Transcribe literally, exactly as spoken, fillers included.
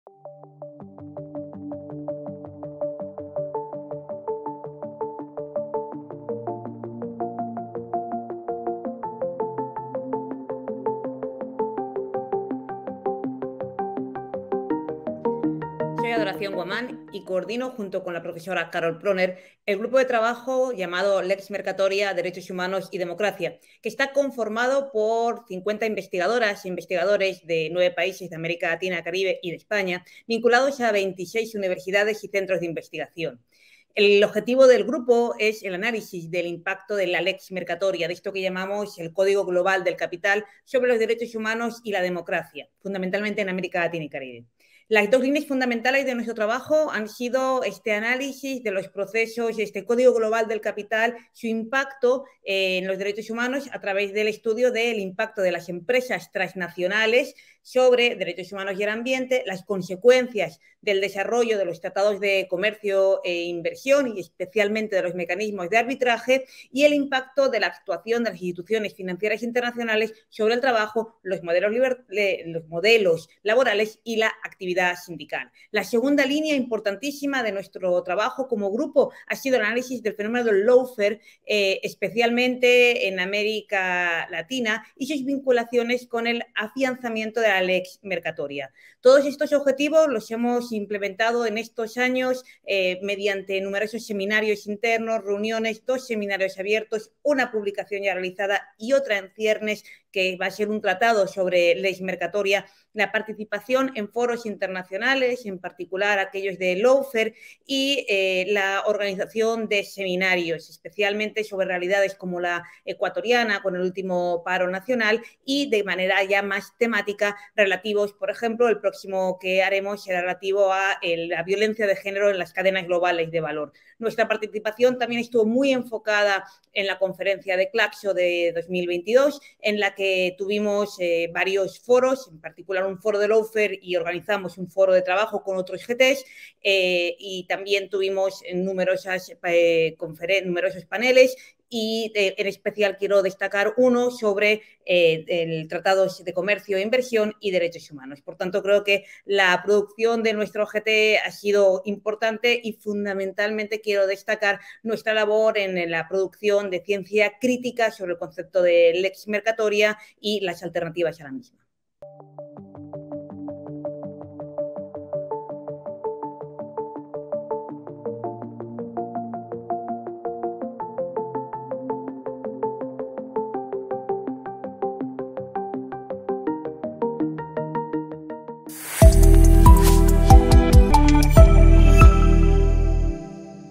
Soy Adoración Guamán y coordino junto con la profesora Carol Proner el grupo de trabajo llamado Lex Mercatoria, Derechos Humanos y Democracia, que está conformado por cincuenta investigadoras e investigadores de nueve países de América Latina, Caribe y de España, vinculados a veintiséis universidades y centros de investigación. El objetivo del grupo es el análisis del impacto de la Lex Mercatoria, de esto que llamamos el Código Global del Capital, sobre los derechos humanos y la democracia, fundamentalmente en América Latina y Caribe. Las dos líneas fundamentales de nuestro trabajo han sido este análisis de los procesos, este Código Global del Capital, su impacto en los derechos humanos a través del estudio del impacto de las empresas transnacionales sobre derechos humanos y el ambiente, las consecuencias del desarrollo de los tratados de comercio e inversión y especialmente de los mecanismos de arbitraje y el impacto de la actuación de las instituciones financieras internacionales sobre el trabajo, los modelos, los modelos laborales y la actividad sindical. La segunda línea importantísima de nuestro trabajo como grupo ha sido el análisis del fenómeno del lawfare, eh, especialmente en América Latina y sus vinculaciones con el afianzamiento de la Lex Mercatoria. Todos estos objetivos los hemos implementado en estos años eh, mediante numerosos seminarios internos, reuniones, dos seminarios abiertos, una publicación ya realizada y otra en ciernes que va a ser un tratado sobre Lex Mercatoria, la participación en foros internacionales, en particular aquellos de lawfare, y eh, la organización de seminarios, especialmente sobre realidades como la ecuatoriana, con el último paro nacional, y de manera ya más temática, relativos, por ejemplo, el próximo que haremos será relativo a el, la violencia de género en las cadenas globales de valor. Nuestra participación también estuvo muy enfocada en la conferencia de Claxo de dos mil veintidós, en la que tuvimos eh, varios foros, en particular un foro de lawfare y organizamos un foro de trabajo con otros G Ts eh, y también tuvimos numerosas, eh, numerosos paneles y eh, en especial quiero destacar uno sobre eh, el Tratado de Comercio e Inversión y Derechos Humanos. Por tanto, creo que la producción de nuestro G T ha sido importante y fundamentalmente quiero destacar nuestra labor en la producción de ciencia crítica sobre el concepto de Lex Mercatoria y las alternativas a la misma.